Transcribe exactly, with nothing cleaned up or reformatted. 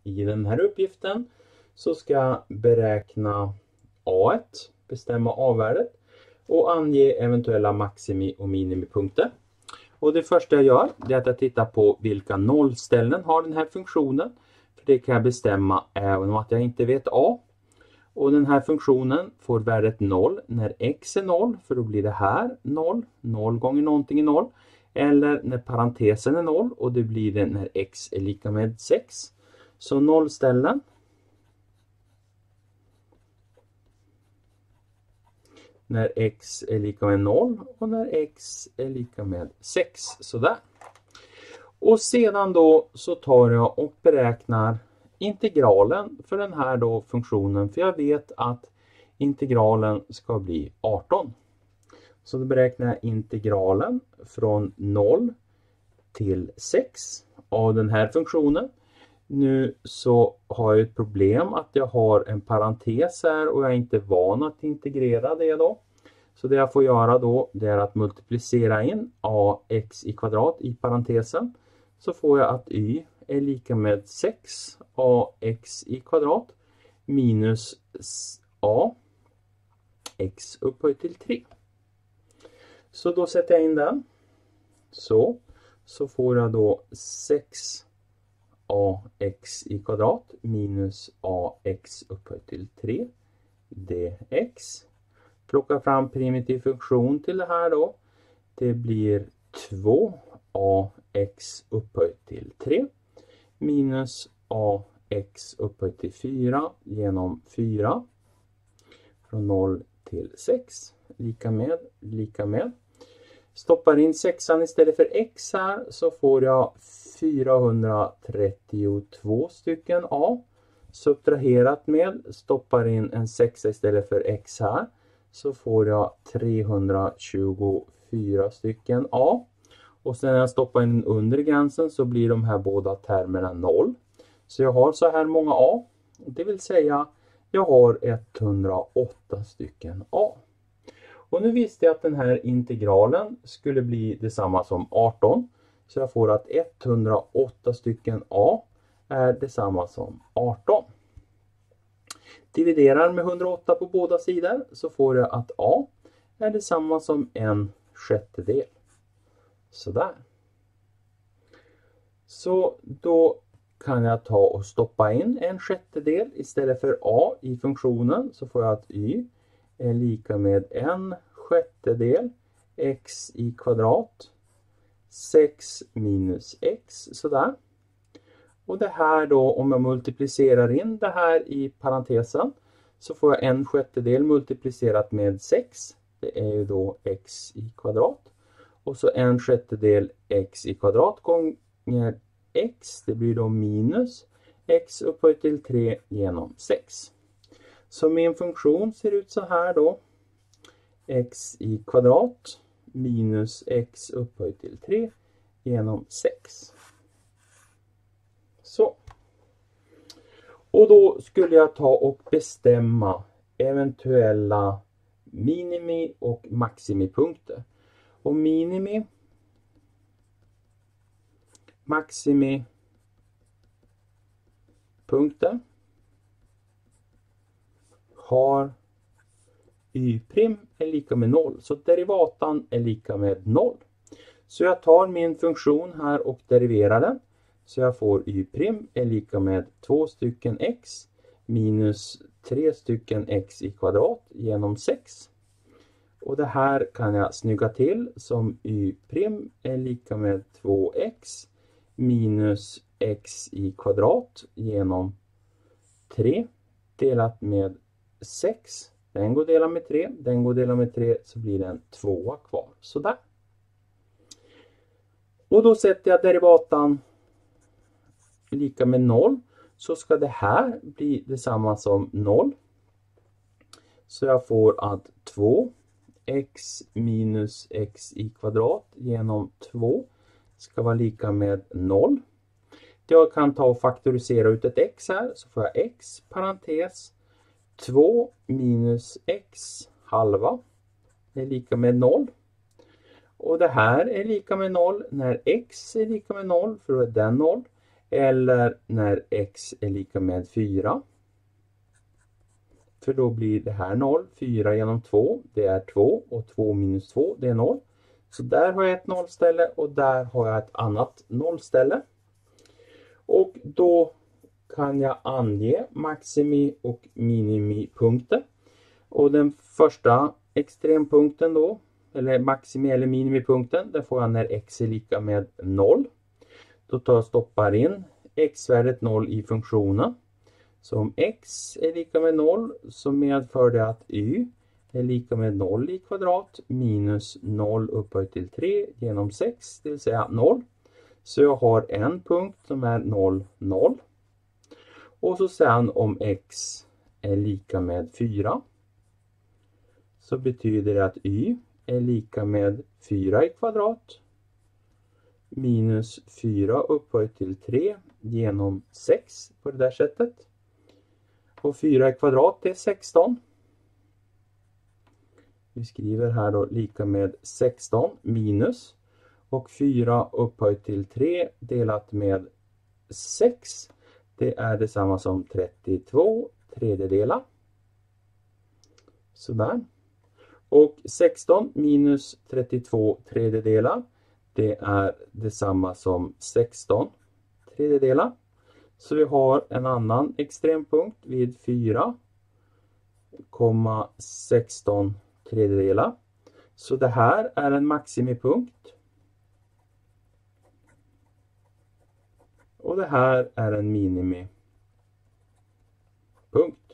I den här uppgiften så ska jag beräkna A ett, bestämma A-värdet och ange eventuella maximi- och minimipunkter. Och det första jag gör är att jag tittar på vilka nollställen har den här funktionen. För det kan jag bestämma även om att jag inte vet A. Och den här funktionen får värdet noll när x är noll, för då blir det här noll. noll gånger någonting är noll. Eller när parentesen är noll och det blir det när x är lika med sex. Så nollställen. När x är lika med noll och när x är lika med sex. Sådär. Och sedan då så tar jag och beräknar integralen för den här då funktionen. För jag vet att integralen ska bli arton. Så då beräknar jag integralen från noll till sex av den här funktionen. Nu så har jag ett problem att jag har en parentes här och jag är inte van att integrera det då. Så det jag får göra då det är att multiplicera in ax i kvadrat i parentesen. Så får jag att y är lika med sex ax i kvadrat minus a x upphöjt till tre. Så då sätter jag in den. Så, så får jag då sex ax i kvadrat minus ax upphöjt till tre dx. Plocka fram primitiv funktion till det här då. Det blir två ax upphöjt till tre minus ax upphöjt till fyra genom fyra. Från noll till sex. Lika med, lika med. Stoppar in sexan istället för x här så får jag fyrahundratrettiotvå stycken a. Subtraherat med, stoppar in en sexa istället för x här så får jag trehundratjugofyra stycken a. Och sen när jag stoppar in den undre gränsen så blir de här båda termerna noll. Så jag har så här många a. Det vill säga jag har etthundraåtta stycken a. Och nu visste jag att den här integralen skulle bli detsamma som arton. Så jag får att etthundraåtta stycken a är detsamma som arton. Dividerar med hundraåtta på båda sidor så får jag att a är detsamma som en sjättedel. Sådär. Så då kan jag ta och stoppa in en sjättedel istället för a i funktionen. Så får jag att y är lika med en sjättedel x i kvadrat. sex minus x. Sådär. Och det här då, om jag multiplicerar in det här i parentesen så får jag en sjättedel multiplicerat med sex. Det är ju då x i kvadrat. Och så en sjättedel x i kvadrat gånger x. Det blir då minus x upphöjt till tre genom sex. Så min funktion ser ut så här då. X i kvadrat minus x upphöjt till tre genom sex. Så. Och då skulle jag ta och bestämma eventuella minimi- och maximipunkter. Och minimi, maximi punkter har y' är lika med noll. Så derivatan är lika med noll. Så jag tar min funktion här och deriverar den. Så jag får y' är lika med två stycken x minus tre stycken x i kvadrat genom sex. Och det här kan jag snygga till som y' är lika med två x minus x i kvadrat genom tre delat med sex. Den går att dela med tre, den går att dela med tre så blir det en tvåa kvar. Sådär. Och då sätter jag derivatan lika med noll. Så ska det här bli detsamma som noll. Så jag får att två x minus x i kvadrat genom två ska vara lika med noll. Jag kan ta och faktorisera ut ett x här så får jag x parentes två minus x halva är lika med noll. Och det här är lika med noll när x är lika med noll för då är den noll. Eller när x är lika med fyra. För då blir det här noll. fyra genom två, det är två. Och två minus två, det är noll. Så där har jag ett nollställe och där har jag ett annat nollställe. Och då kan jag ange maximi och minimipunkter. Och den första extrempunkten då, eller maximi eller minimipunkten, den får jag när x är lika med noll. Då tar jag och stoppar in x-värdet noll i funktionen. Så om x är lika med noll så medför det att y är lika med noll i kvadrat minus noll upphöjt till tre genom sex, det vill säga noll. Så jag har en punkt som är noll, noll. Och så sen om x är lika med fyra så betyder det att y är lika med fyra i kvadrat minus fyra upphöjt till tre genom sex på det där sättet. Och fyra i kvadrat är sexton. Vi skriver här då lika med sexton minus. Och fyra upphöjt till tre delat med sex. Det är detsamma som trettiotvå tredjedelar. Sådär. Och sexton minus trettiotvå tredjedelar. Det är detsamma som sexton tredjedelar. Så vi har en annan extrempunkt vid fyra komma sexton tredjedelar. Så det här är en maximipunkt. Och det här är en minimipunkt.